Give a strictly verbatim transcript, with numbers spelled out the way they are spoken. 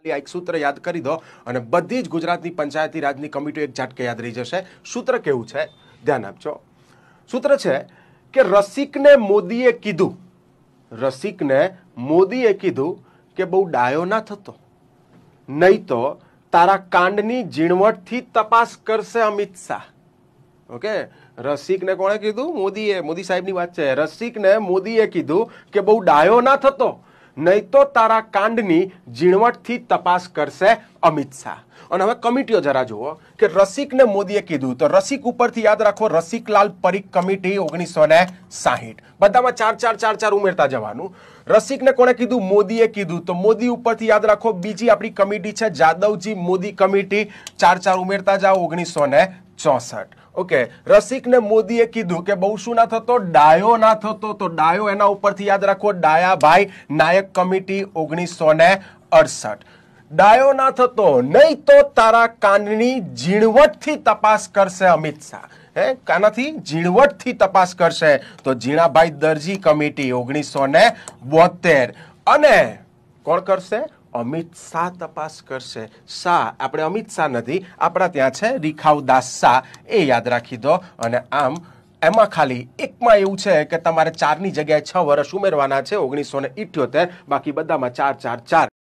આ એક સૂત્ર યાદ કરી દો અને બધી જ ગુજરાતની પંચાયતી રાજની કમિટીઓ એક ઝાટકે યાદ રહી જશે. સૂત્ર કેવું છે ધ્યાન આપજો. સૂત્ર છે કે રસિકને મોદીએ કીધું રસિકને મોદીએ કીધું કે બહુ ડાયો ના થતો, નહીં તો તારા કાંડની ઝીણવટથી તપાસ કરશે અમિત શાહ. ઓકે, રસિકને કોણે કીધું? મોદીએ. મોદી સાહેબની વાત છે. રસિકને મોદીએ કીધું કે બહુ ડાયો ના થતો, નહીં તો તારા કાંડની ઝીણવટથી તપાસ કરશે અમિત શાહ. અને હવે કમિટીઓ જરા જુઓ કે રસિકને મોદીએ કીધું તો રસિક ઉપરથી યાદ રાખો રસિકલાલ પરીખ કમિટી ઓગણીસો ને સાહીઠ. બધામાં ચાર ચાર ચાર ચાર ઉમેરતા જવાનું. રસિકને કોણે કીધું? મોદીએ કીધું તો મોદી ઉપરથી યાદ રાખો બીજી આપણી કમિટી છે જાદવજી મોદી કમિટી, ચાર ચાર ઉમેરતા જાઓ ઓગણીસો ને ચોસઠ. ઓકે, રસિકને મોદીએ કીધું કે બહુ શું ના થતો? ડાયો ના થતો. તો ડાયો એના ઉપરથી યાદ રાખો ડાયાભાઈ નાયક કમિટી ઓગણીસો ને અડસઠ. ડાયો ના થતો, નહીં તો તારા કાનની ઝીણવટથી તપાસ કરશે અમિત શાહ. હે, કાનાથી ઝીણવટથી તપાસ કરશે તો ઝીણાભાઈ દરજી કમિટી ઓગણીસો ને બોતેર. અને કોણ કરશે? અમિત શાહ તપાસ કરશે. શાહ આપણે અમિત શાહ નથી, આપણા ત્યાં છે રીખાવદાસ શાહ, એ યાદ રાખી દો. અને આમ એમાં ખાલી એકમાં એવું છે કે તમારે ચારની જગ્યાએ છ વર્ષ ઉમેરવાના છે ઓગણીસો ને ઇઠ્યોતેર, બાકી બધામાં ચાર ચાર ચાર.